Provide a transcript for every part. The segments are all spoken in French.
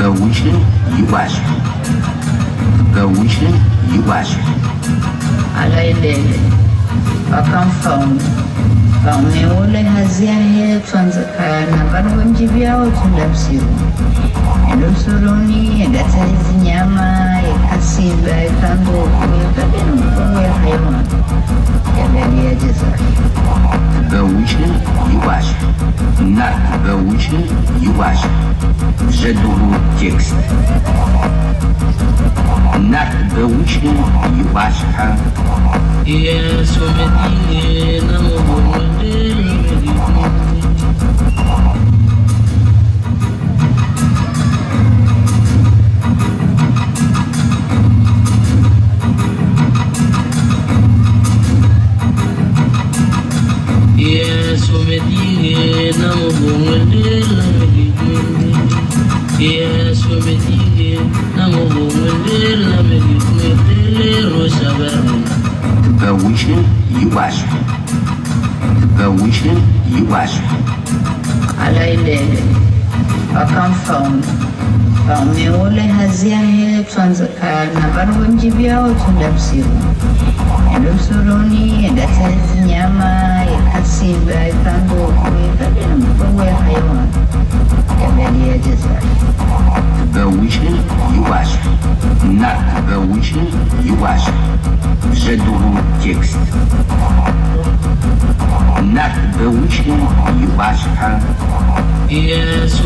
Gauche Iwash. Gauche Iwash. Alailele wakamfaulu vaumeule hazia he twanzakana vanhu vamjivyao tundapsiru endosuruni edataizi nyama ekasimba ekangoku ekadeno mfungu yahaiwan yabelia jezaki Gauche Iwash. Nat Gauche Iwash. Жедову текст. Над Гауche Iwash. Yes, we Gauche Iwash. Gauche Iwash. Alailele wakamfaulu vaumeule hazia he twanzakana vanhu vamjivyao tundapsiru endosuruni edataizi nyama ekasimba ekangoku ekadeno mfungu yahaiwan yabelia jezaki Gauche Iwash. Над Gauche Iwash. Жедову текст. Над Gauche Iwash. Yes,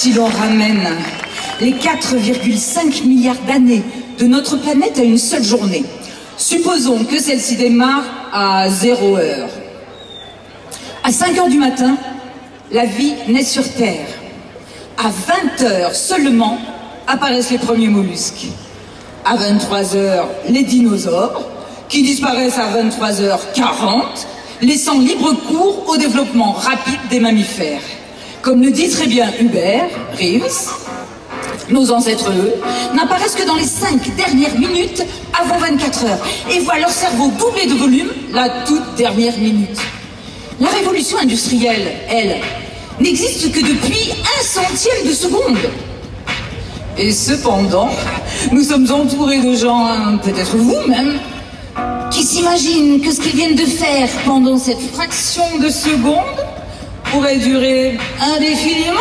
Si l'on ramène les 4,5 milliards d'années de notre planète à une seule journée, supposons que celle-ci démarre à 0 heure. À 5 heures du matin, la vie naît sur Terre. À 20 heures seulement apparaissent les premiers mollusques. À 23 heures, les dinosaures, qui disparaissent à 23h40, laissant libre cours au développement rapide des mammifères. Comme le dit très bien Hubert Reeves, nos ancêtres, eux, n'apparaissent que dans les 5 dernières minutes avant 24 heures et voient leur cerveau doubler de volume la toute dernière minute. La révolution industrielle, elle, n'existe que depuis 1/100 de seconde. Et cependant, nous sommes entourés de gens, peut-être vous-même, qui s'imaginent que ce qu'ils viennent de faire pendant cette fraction de seconde pourrait durer indéfiniment.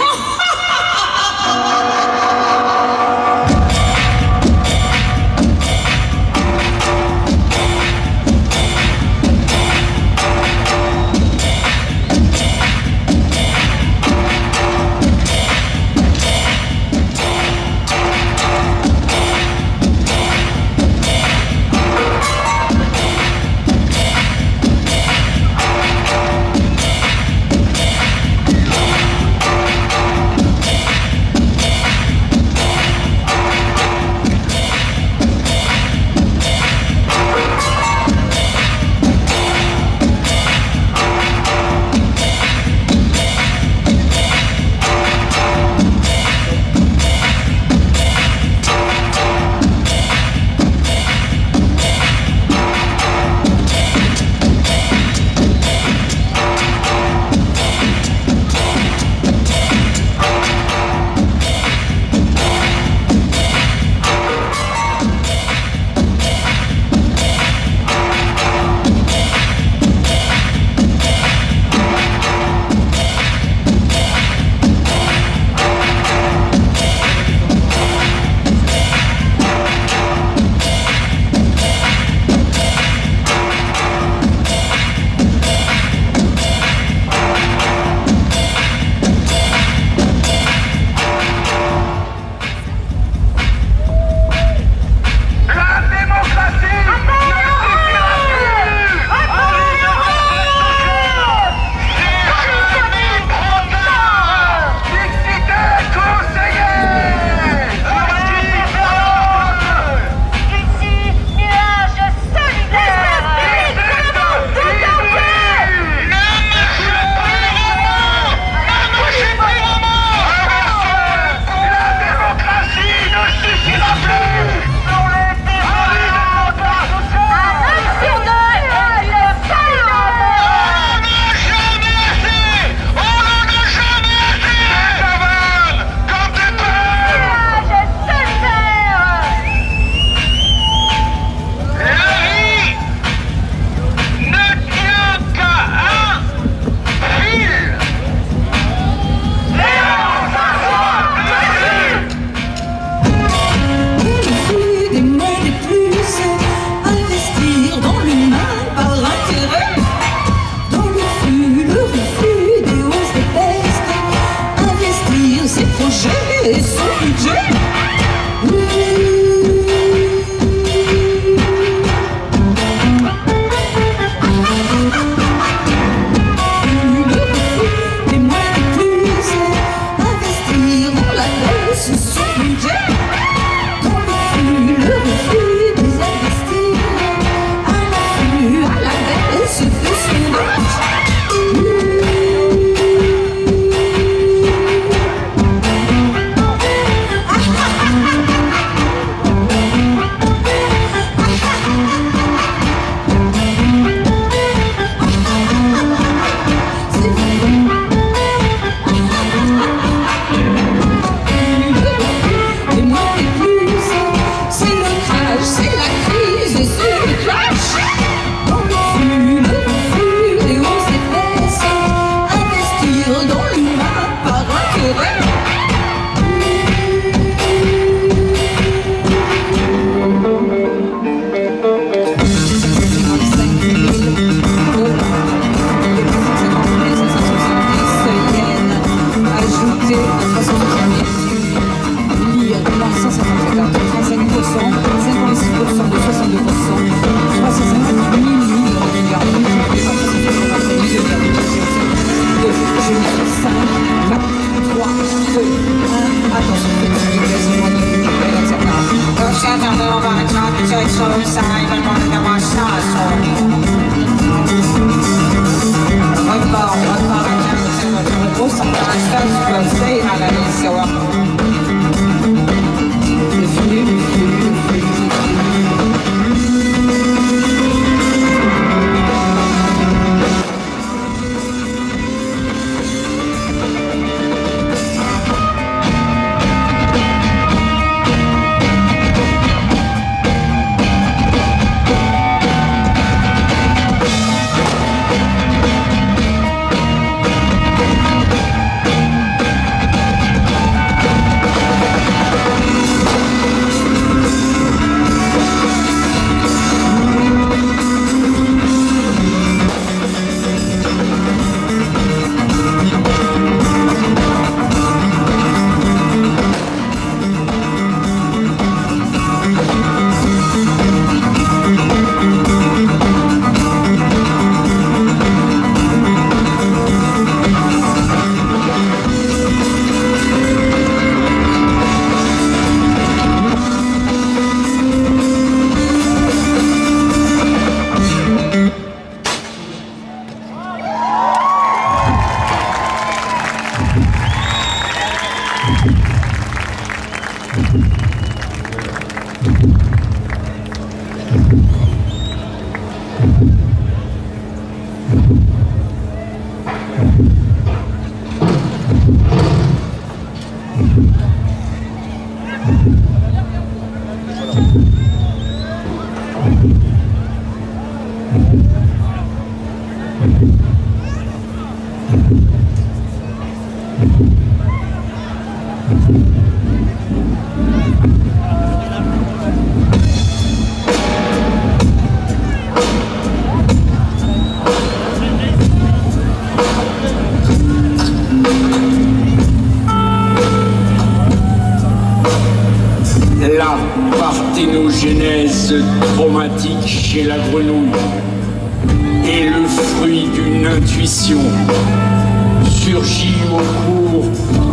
anamnèse traumatique chez la grenouille est le fruit d'une intuition surgie au cours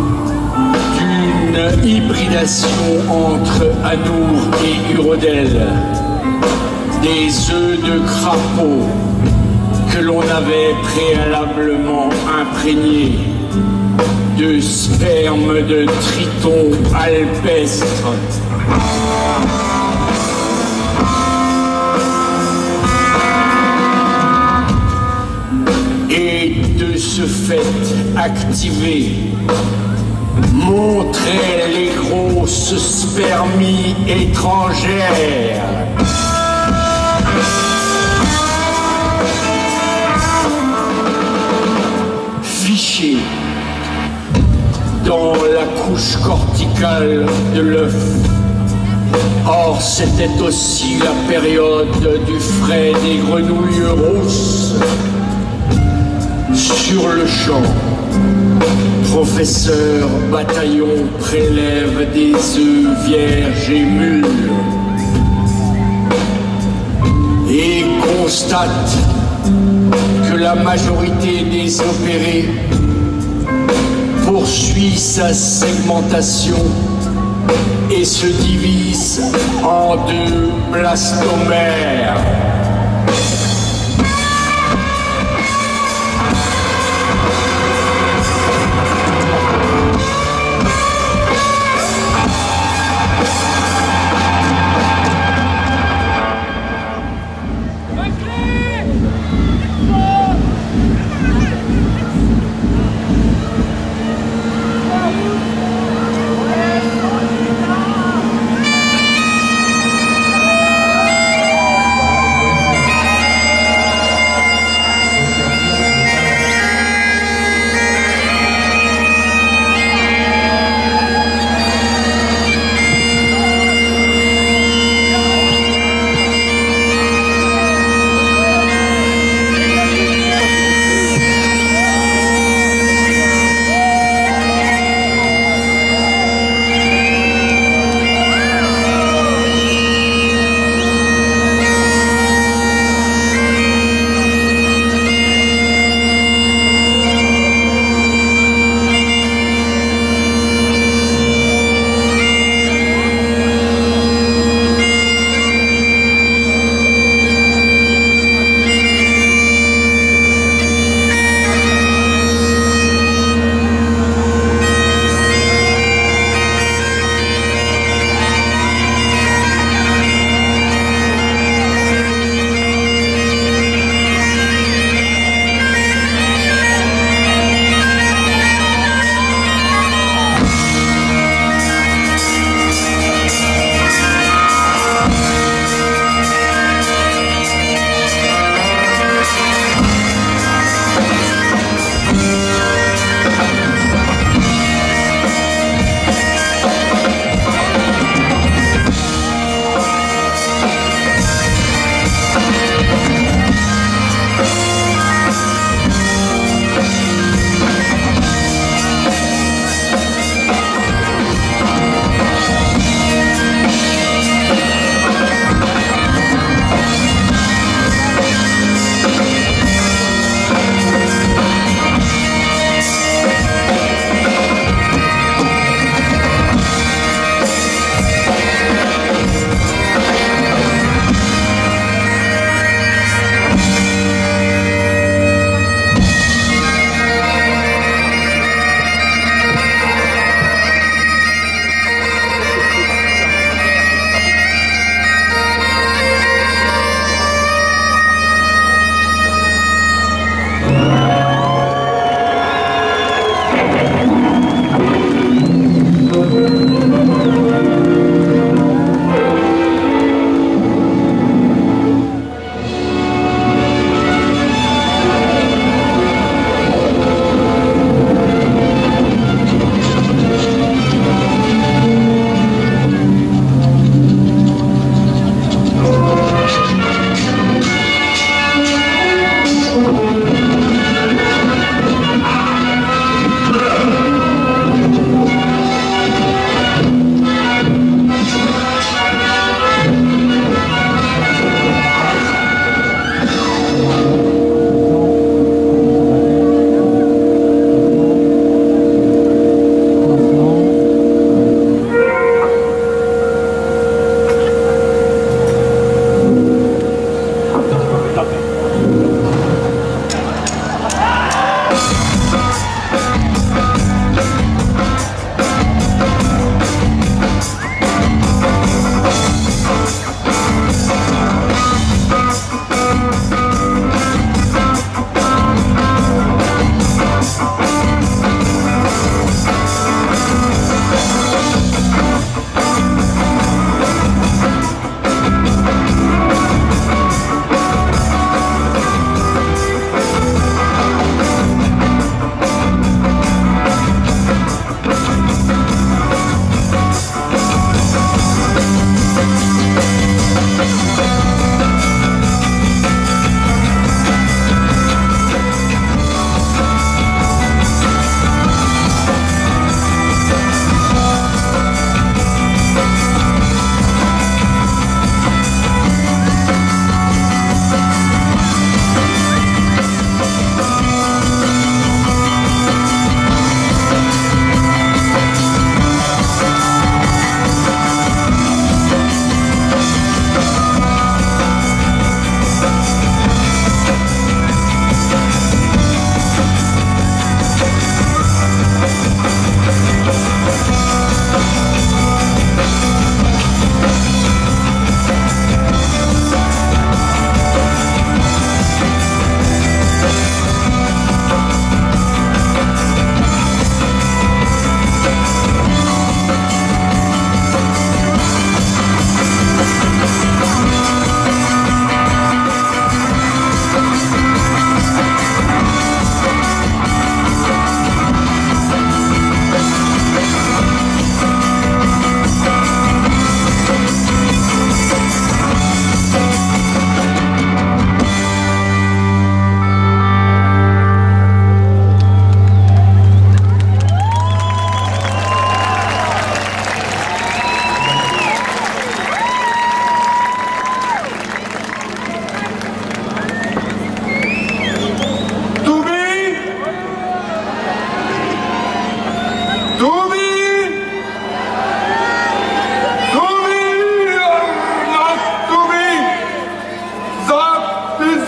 d'une hybridation entre Anour et Urodel, des œufs de crapaud que l'on avait préalablement imprégnés de sperme de triton alpestre. Et de ce fait activé, montrait les grosses spermies étrangères. Fichées dans la couche corticale de l'œuf. Or, c'était aussi la période du frais des grenouilles rousses. Sur le champ, professeur Bataillon prélève des œufs vierges et mûrs et constate que la majorité des opérés poursuit sa segmentation et se divise en 2 blastomères.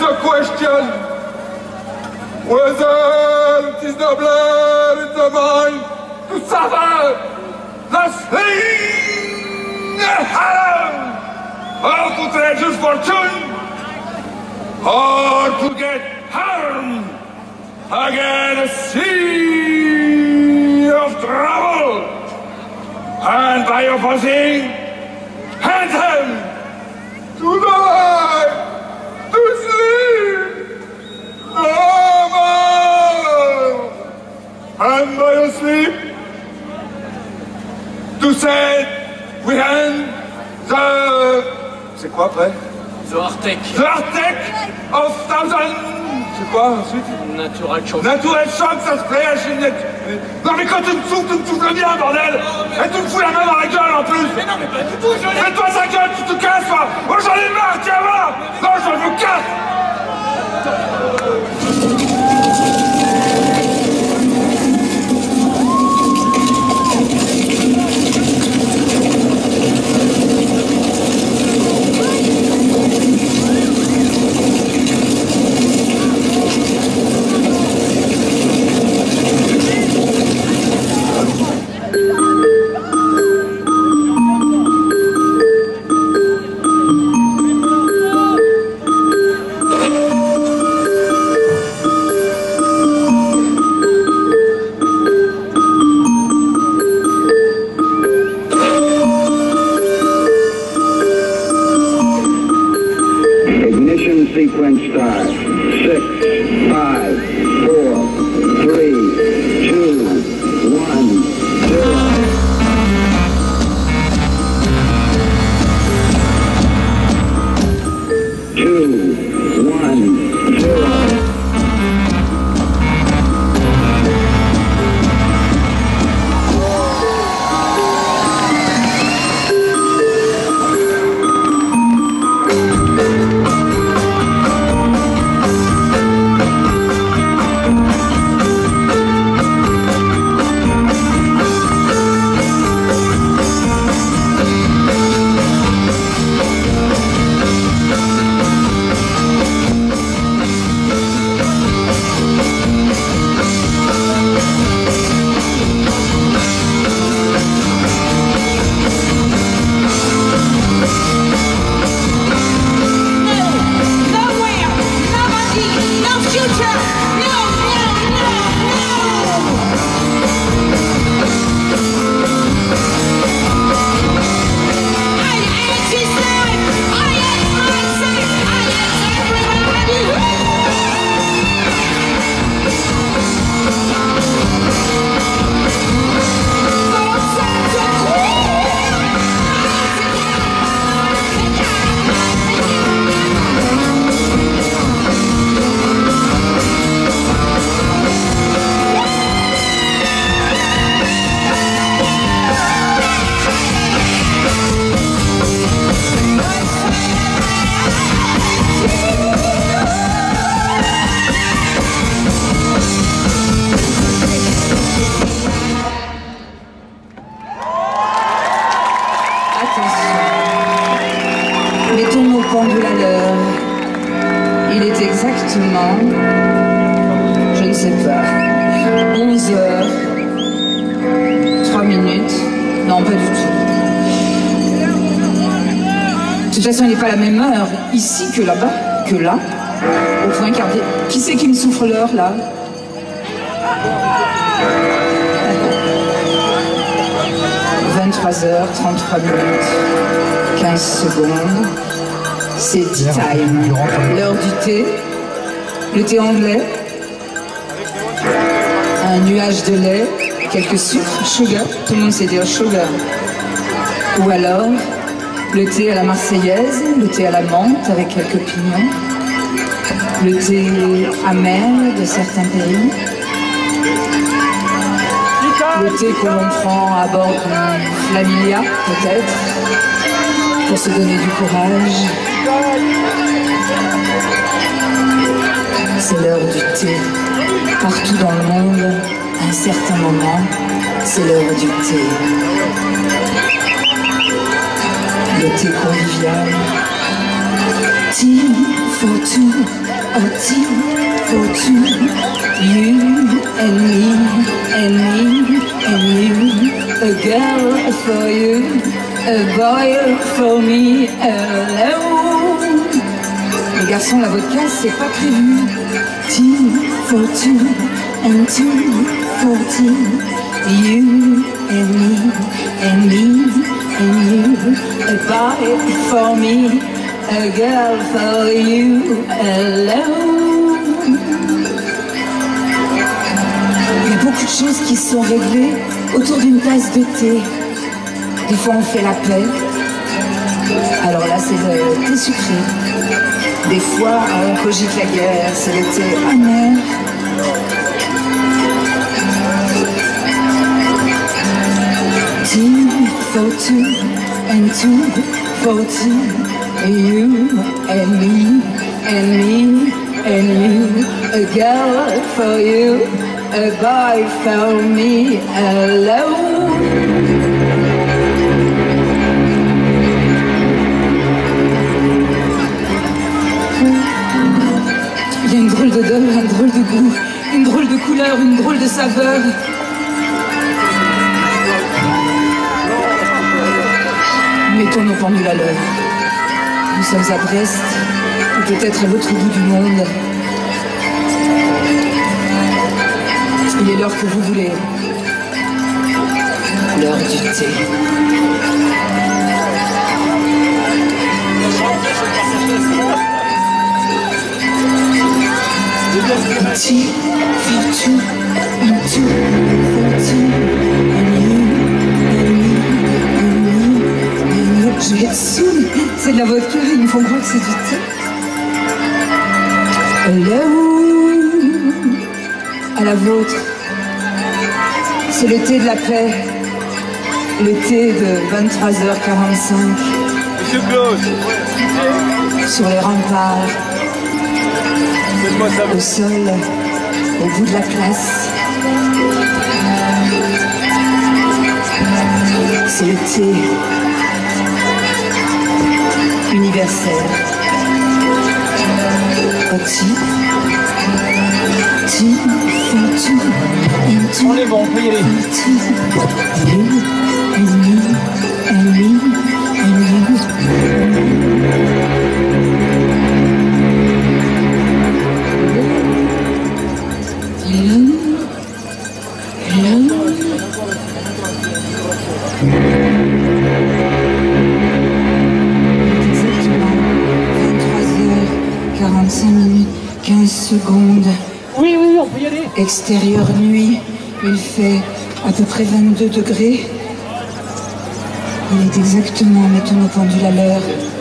a question whether it is nobler in the mind to suffer the sling or to treasure fortune, or to get harm against a sea of trouble, and by opposing, hand them to die, to sleep, no more, and by asleep, to say, we hand the... C'est quoi après? The Arctic. The Arctic of thousand... C'est quoi ensuite? Natural shock. Natural shock, ça se fait, non mais quand tu me souffles bien, bordel. Et tu me fous la main dans la gueule en plus. Mais non, mais pas du tout, je l'ai... Fais-toi ta gueule, tu te casses, toi. Moi j'en ai marre, tiens, voilà. Non, je me casse. Sequence start. 6, 5, 4, 3, 2, 1, 0. Mettons nos pendules à l'heure. Il est exactement, je ne sais pas, 11h, 3 minutes. Non, pas du tout. De toute façon, il n'est pas la même heure ici que là-bas, que là, au point cardé. Qui c'est qui me souffre l'heure, là? « 23h33 minutes, 15 secondes, c'est tea time, l'heure du thé, le thé anglais, un nuage de lait, quelques sucres, sugar, tout le monde sait dire sugar, ou alors le thé à la marseillaise, le thé à la menthe avec quelques pignons, le thé amer de certains pays, le thé que l'on prend à bord d'une Flamilia, peut-être, pour se donner du courage. C'est l'heure du thé. Partout dans le monde, à un certain moment, c'est l'heure du thé. Le thé convivial, T for two, a T for two. You and me and me and you. A girl for you, a boy for me alone. Les garçons, la vodka, c'est pas prévu. T for two and two for two. You and me and me and you. A boy for me, a girl for you alone. Il y a beaucoup de choses qui sont réglées autour d'une tasse de thé. Des fois on fait la paix. Alors là c'est le thé sucré. Des fois on cogite la guerre, c'est le thé amer. Two for two and two for two. You and me and me and you. A girl for you, a boy for me alone. Il y a une drôle d'odeur, un drôle de goût, une drôle de couleur, une drôle de saveur. Mettons nos pendules à l'heure. Nous sommes à Brest, ou peut-être à l'autre bout du monde. Il est l'heure que vous voulez. L'heure du thé. Tea for two and two for two. And you and me and me and you. Je vais être saoule. C'est de la vodka, ils me font croire que c'est du thé. Hello. À la vôtre. C'est le thé de la paix. Le thé de 23h45. Monsieur Claude. Sur les remparts. Au sol, au bout de la place. C'est le thé universel. On est bon, on peut y aller. Secondes. Oui, on peut y aller. Extérieure nuit, il fait à peu près 22 degrés. Il est exactement, mettons nos pendules à l'heure.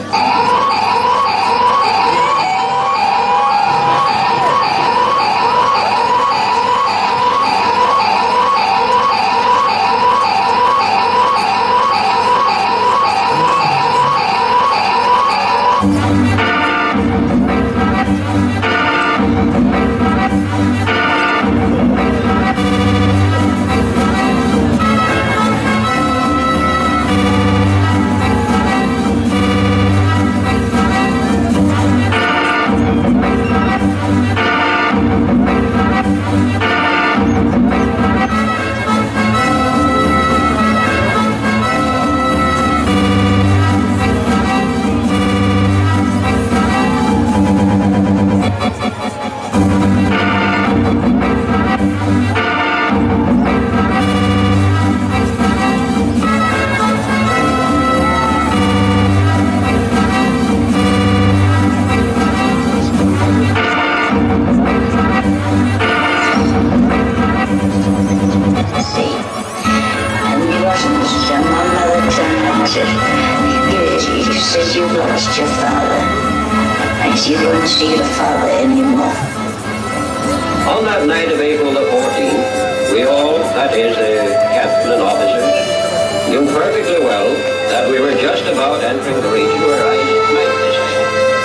On that night of April the 14th, we all, that is, the captain and officers, knew perfectly well that we were just about entering the region where ice might descend.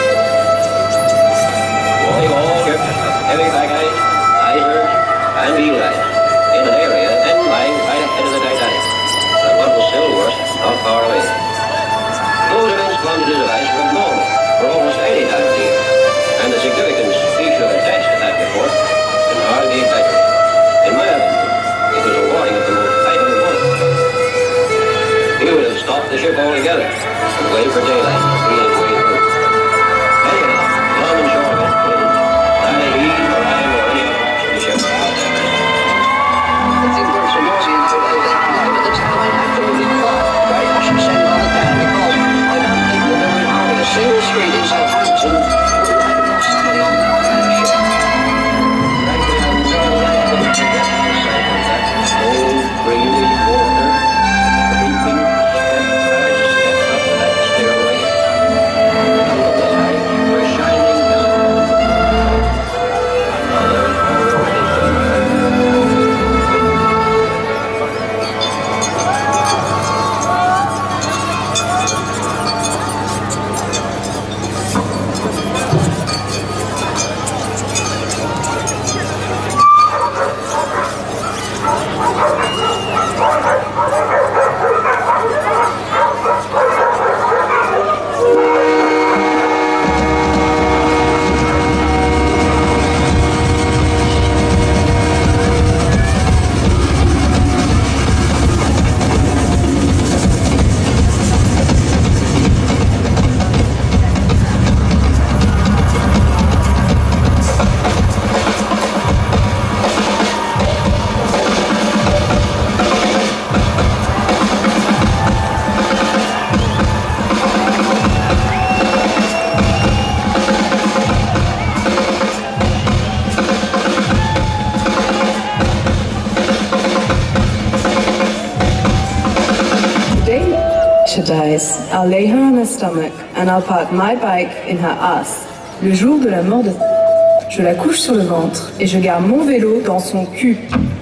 We all kept heavy pack ice, icebergs, and eel ice in an area then lying right ahead of the Titanic, and what was still worse, not far away. Those immense quantities of ice were known for almost dies, I'll lay her on her stomach and I'll park my bike in her ass. Le jour de la mort de... Je la couche sur le ventre et je garde mon vélo dans son cul.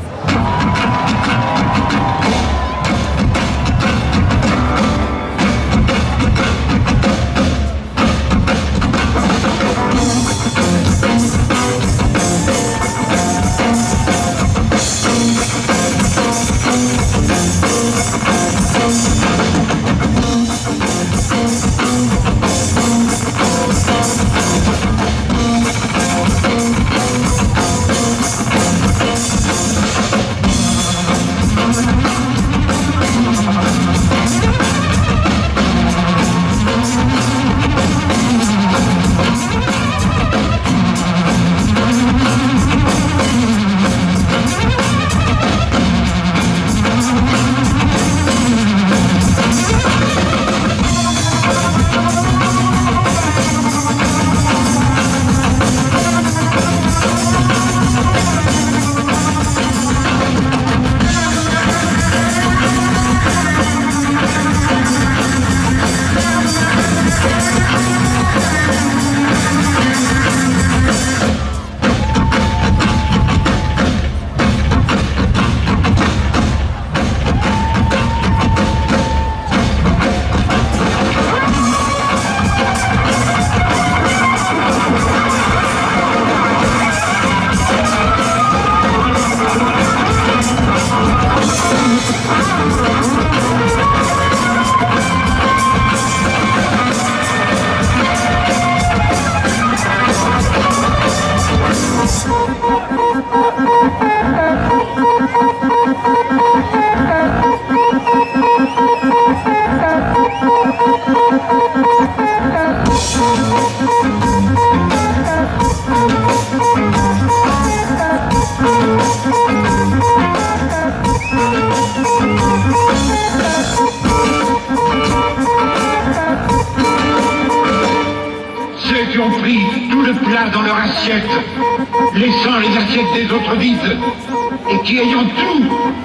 Dans leur assiette, laissant les assiettes des autres vides, et qui ayant tout,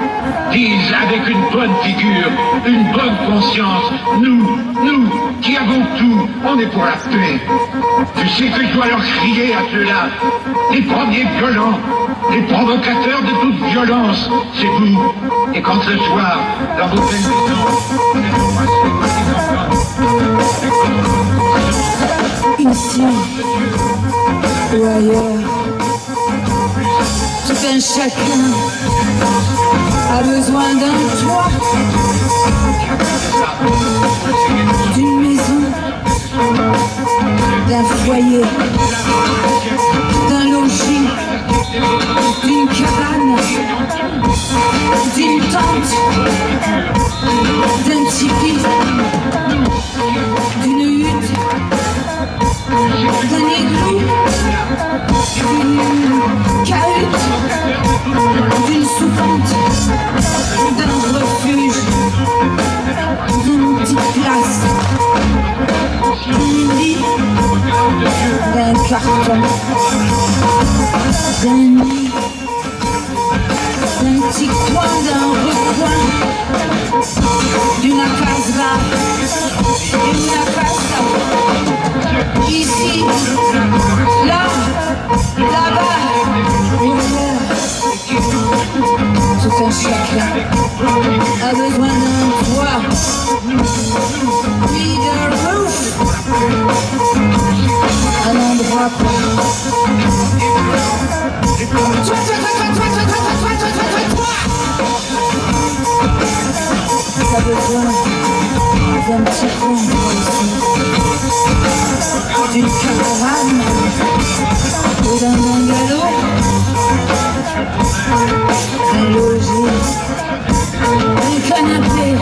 disent avec une bonne figure, une bonne conscience, nous, qui avons tout, on est pour la paix. Tu sais que je dois leur crier à ceux-là, les premiers violents, les provocateurs de toute violence, c'est vous. Et quand ce soir, dans vos belles maisons, vous êtes embrassés comme des enfants, ici ou ailleurs, tout un chacun a besoin d'un toit, d'une maison, d'un foyer, d'un logis, d'une cabane, d'une tente, d'un tipi, d'une hutte, d'un igloo, d'une cahute, d'une soupente, d'un refuge, d'une petite place, d'un lit, d'un carton, d'un nid, d'un petit coin, d'un recoin, d'une casa, d'une casa, ici, là, là-bas, tout un chacun a besoin d'un toit, puis d'un roof, un endroit pour t'as besoin d'un petit coin ici, d'une caravane ou d'un bungalow, un logis, un canapé.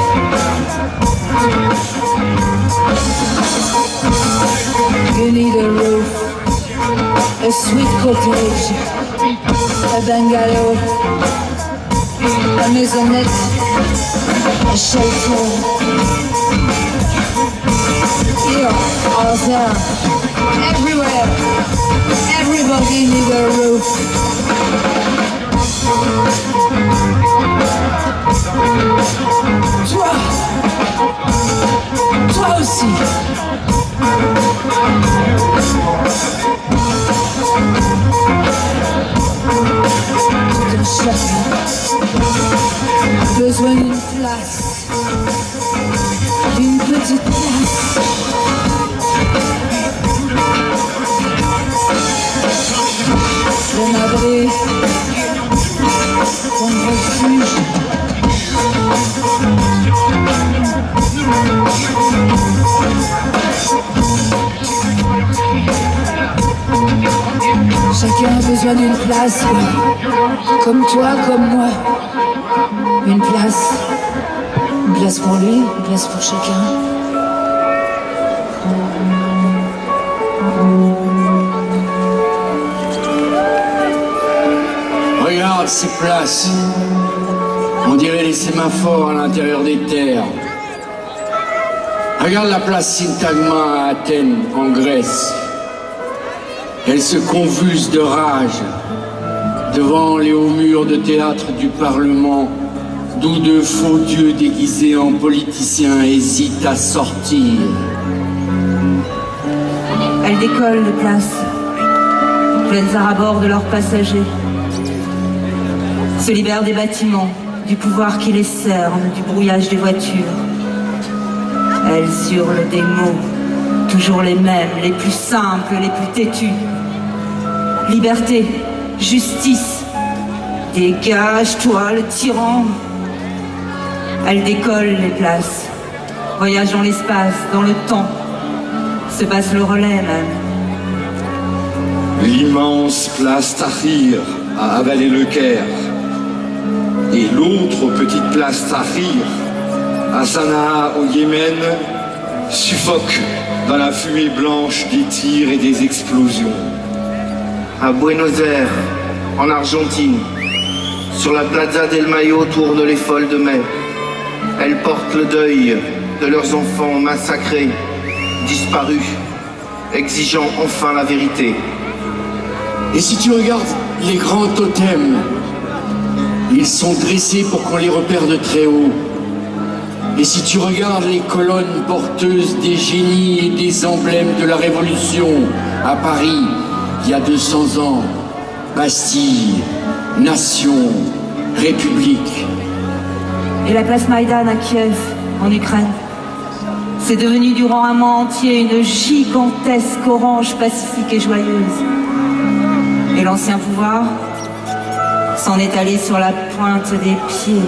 You need a roof, a sweet cottage, a bungalow, a maisonnette, a shelter. Here or there, everywhere, everybody needs a roof. Toi, besoin d'une place, d'une petite place. D'un abri, d'un refuge. Chacun a besoin d'une place, comme toi, comme moi. Une place pour lui, une place pour chacun. Regarde ces places. On dirait les sémaphores à l'intérieur des terres. Regarde la place Syntagma à Athènes, en Grèce. Elle se convulse de rage devant les hauts murs de théâtre du Parlement, d'où de faux dieux déguisés en politiciens hésitent à sortir. Elles décollent les places, pleines à rabord de leurs passagers, se libèrent des bâtiments, du pouvoir qui les cerne, du brouillage des voitures. Elles hurlent des mots, toujours les mêmes, les plus simples, les plus têtus. Liberté, justice, dégage-toi le tyran. Elles décollent les places, voyagent dans l'espace, dans le temps, se passent le relais même. L'immense place Tahrir a avalé le Caire. Et l'autre petite place Tahrir, à Sanaa au Yémen, suffoque dans la fumée blanche des tirs et des explosions. À Buenos Aires, en Argentine, sur la Plaza del Mayo tournent les folles de mai. Elles portent le deuil de leurs enfants massacrés, disparus, exigeant enfin la vérité. Et si tu regardes les grands totems, ils sont dressés pour qu'on les repère de très haut. Et si tu regardes les colonnes porteuses des génies et des emblèmes de la Révolution à Paris, il y a 200 ans, Bastille, Nation, République. Et la place Maïdan à Kiev, en Ukraine, c'est devenu durant un mois entier une gigantesque orange pacifique et joyeuse. Et l'ancien pouvoir s'en est allé sur la pointe des pieds.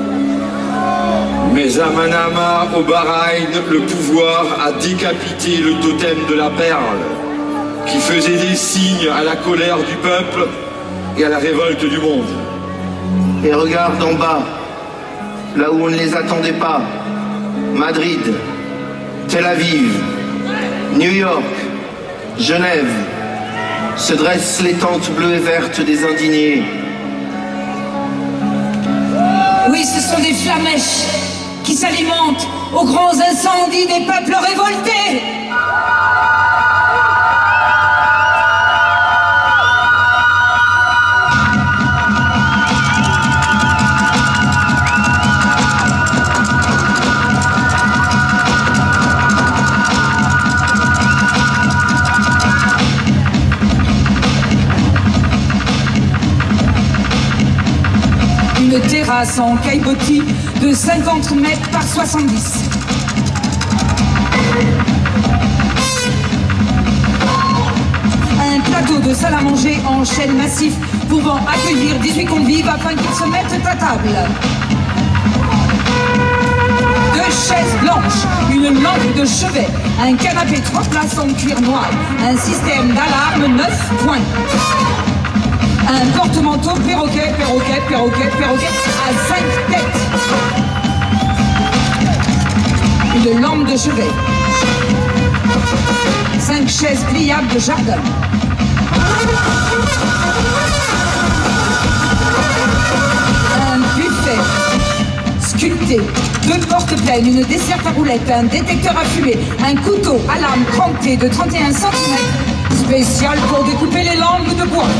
Mais à Manama, au Bahreïn, le pouvoir a décapité le totem de la perle, qui faisait des signes à la colère du peuple et à la révolte du monde. Et regarde en bas, là où on ne les attendait pas, Madrid, Tel Aviv, New York, Genève, se dressent les tentes bleues et vertes des indignés. Oui, ce sont des flamèches qui s'alimentent aux grands incendies des peuples révoltés. Une terrasse en caillebotis de 50 mètres par 70. Un plateau de salle à manger en chêne massif pouvant accueillir 18 convives afin qu'ils se mettent à table. 2 chaises blanches, une lampe de chevet, un canapé 3 places en cuir noir, un système d'alarme 9 points. Un porte-manteau perroquet, perroquet, perroquet, perroquet à 5 têtes. Une lampe de chevet. 5 chaises pliables de jardin. Un buffet sculpté. 2 portes pleines, une desserte à roulettes, un détecteur à fumée, un couteau à lame cranté de 31 cm, spécial pour découper les langues de bois.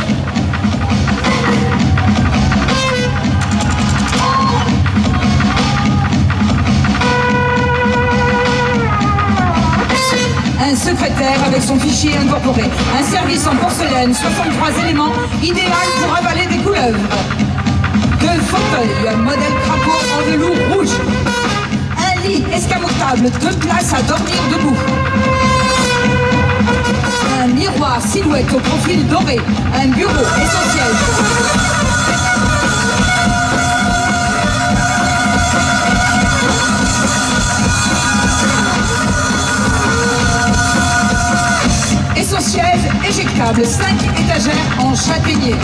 Un secrétaire avec son fichier incorporé, un service en porcelaine, 63 éléments, idéal pour avaler des couleuvres. 2 fauteuils, modèle crapaud en velours rouge. Un lit escamotable, 2 places à dormir debout. Un miroir silhouette au profil doré, un bureau et son siège. Et son siège éjectable, 5 étagères en châtaignier.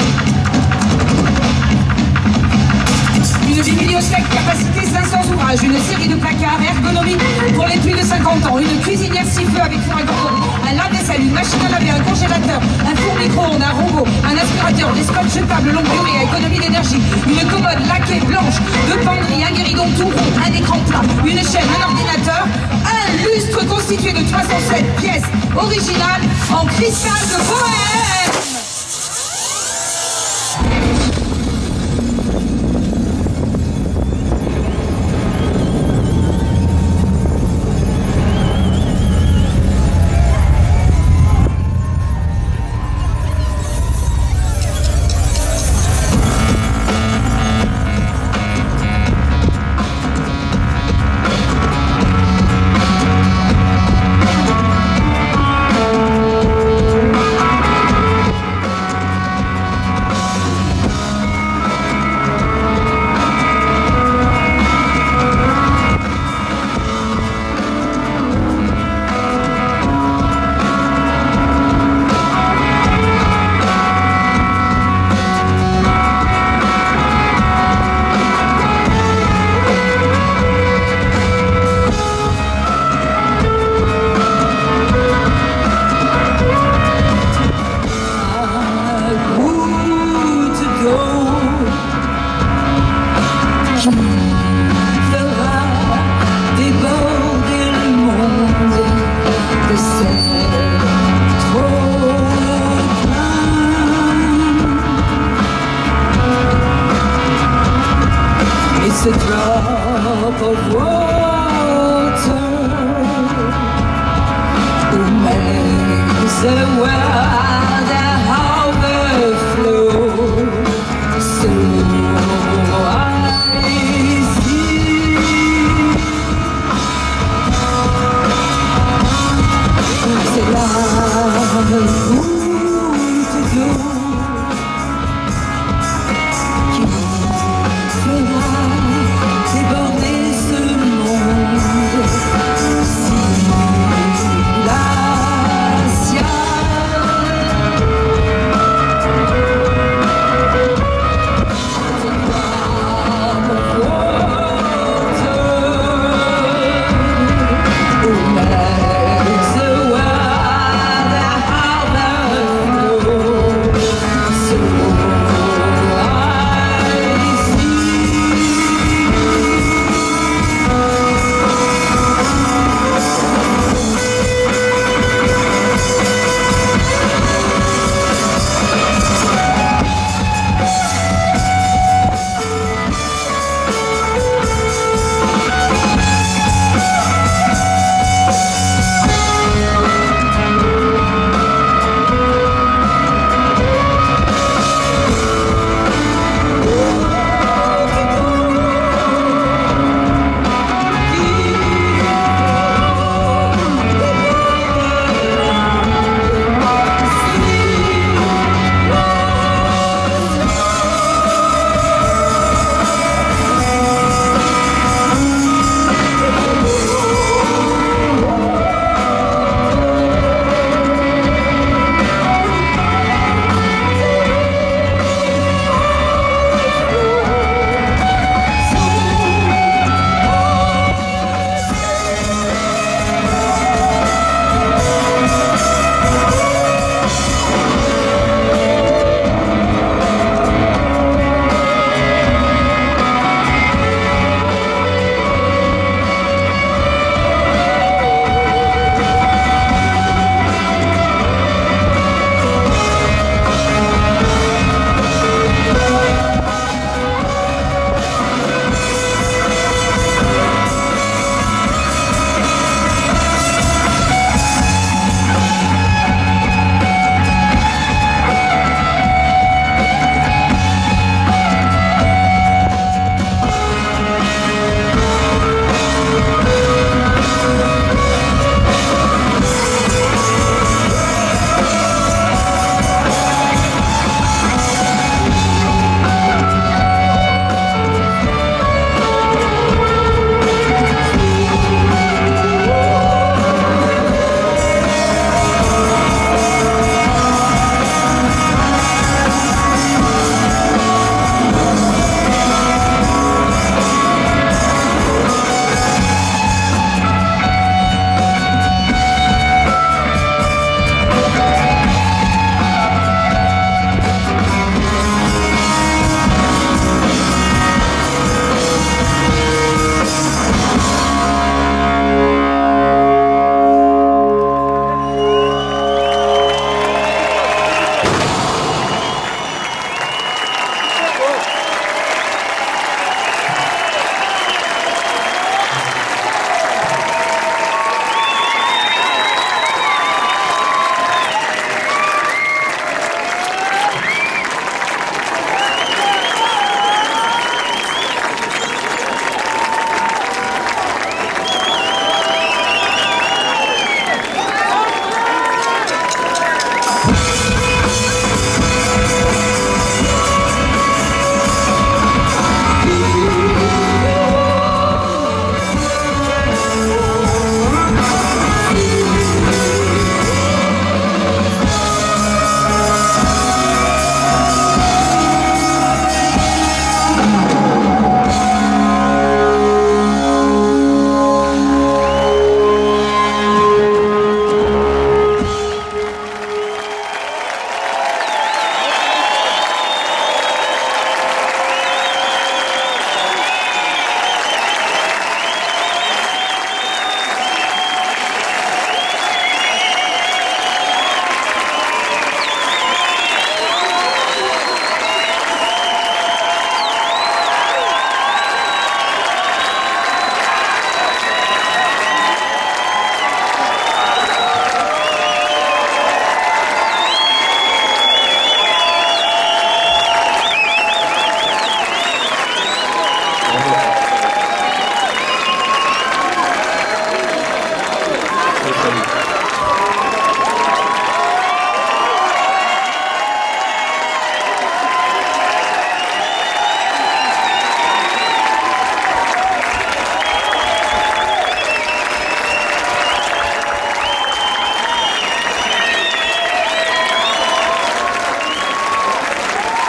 Une bibliothèque capacité 500 ouvrages, une série de placards ergonomiques pour les plus de 50 ans, une cuisinière 6 feux avec four à gordon, un lave-vaisselle, une machine à laver, un congélateur, un four micro-ondes, un robot, un aspirateur, des spots jetables longue durée à économie d'énergie, une commode laquée blanche, 2 penderies, un guéridon tout rond, un écran plat, une chaîne, un ordinateur, un lustre constitué de 307 pièces originales en cristal de Bohème. It's a drop of water who makes the world a overflow. So I see c'est là où te go.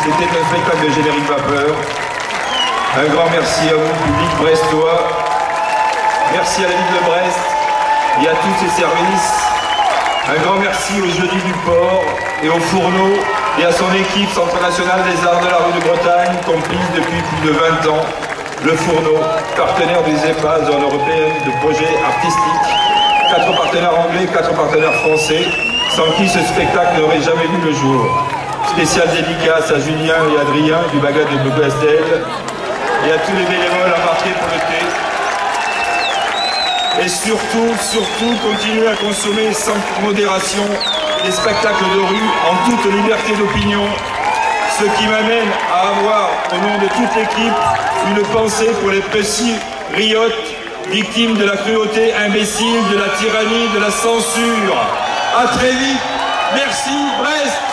C'était un spectacle de générique vapeur. Un grand merci à vous, public brestois. Merci à la ville de Brest et à tous ses services. Un grand merci au Jeudi du Port et au Fourneau et à son équipe Centre national des arts de la rue de Bretagne, complice depuis plus de 20 ans. Le Fourneau, partenaire des EHPAD, zone européenne de projets artistiques. 4 partenaires anglais, 4 partenaires français, sans qui ce spectacle n'aurait jamais vu le jour. Spécial dédicace à Julien et Adrien du Bagad de Beaucastel et à tous les bénévoles embarqués pour le thé. Et surtout, continuez à consommer sans modération des spectacles de rue en toute liberté d'opinion, ce qui m'amène à avoir, au nom de toute l'équipe, une pensée pour les petits riottes, victimes de la cruauté imbécile, de la tyrannie, de la censure. À très vite. Merci Brest.